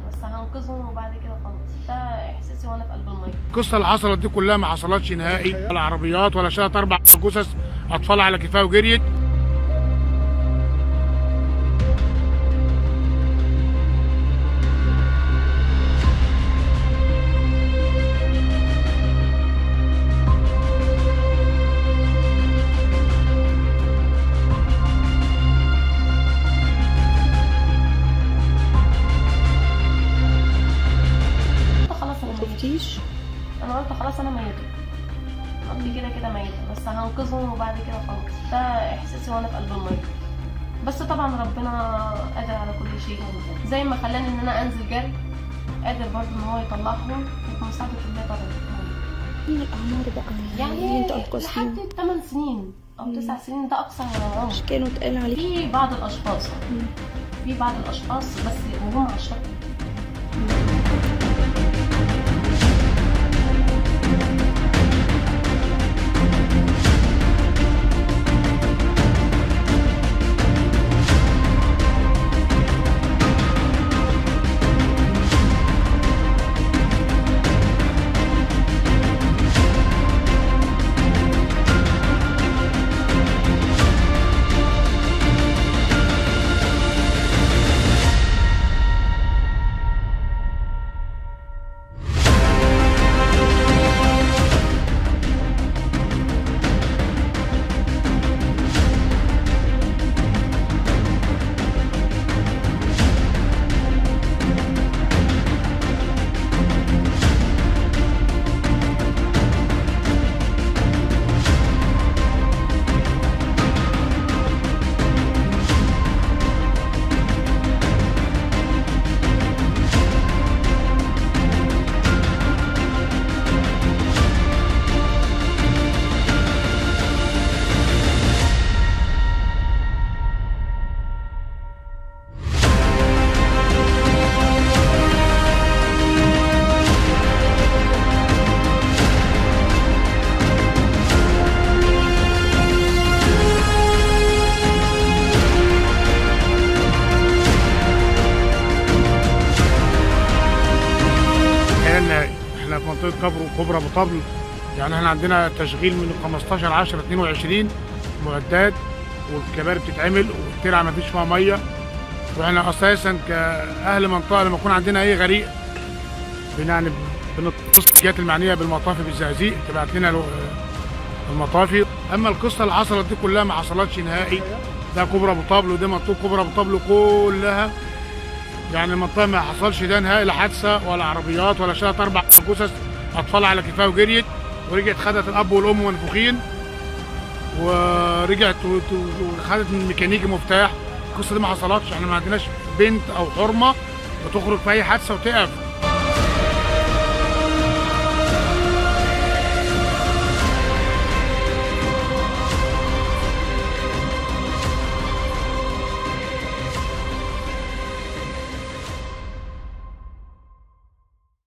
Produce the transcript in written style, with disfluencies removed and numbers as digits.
بس هنقذهم وبعد كده خلاص. ده احساسي وانا في قلب الميه. القصه اللي حصلت دي كلها ما حصلتش نهائي، ولا عربيات ولا شالت 4 جثث اطفال على كتفها وجريت. انا قلت خلاص انا ميته، قلت كده كده ميته، بس هنقذهم وبعد كده خلاص. ده احساسي وانا في قلب الميه. بس طبعا ربنا قادر على كل شيء، زي ما خلاني ان انا انزل جري قادر برضه ان هو يطلعهم بمساعده الله طبعا. من الاعمار بقى يعني لحد 8 سنين او 9 سنين، ده اقصى عمر. مش كانوا اتقال عليه في بعض الاشخاص بس وهم على الشط. احنا في منطقه كبرى ابو طبل، يعني احنا عندنا تشغيل من 15/10/22 معدات، والكباري بتتعمل والترعه ما فيش فيها ميه. واحنا اساسا كاهل منطقه لما يكون عندنا اي غريق يعني بنتصل بالجهات المعنيه بالمطافي بالزقازيق تبعت لنا المطافي. اما القصه اللي حصلت دي كلها ما حصلتش نهائي. ده كبرى ابو طبل ودي منطقه كبرى ابو طبل كلها، يعني المنطقه ما حصلش ده نهائي، لا حادثه ولا عربيات ولا شالت 4 جثث اطفال على كتفها وجريت، ورجعت خدت الاب والام منفوخين، ورجعت وخدت من الميكانيكي مفتاح. القصه دي ما حصلتش. احنا ما عندناش بنت او حرمه بتخرج في اي حادثه وتقف.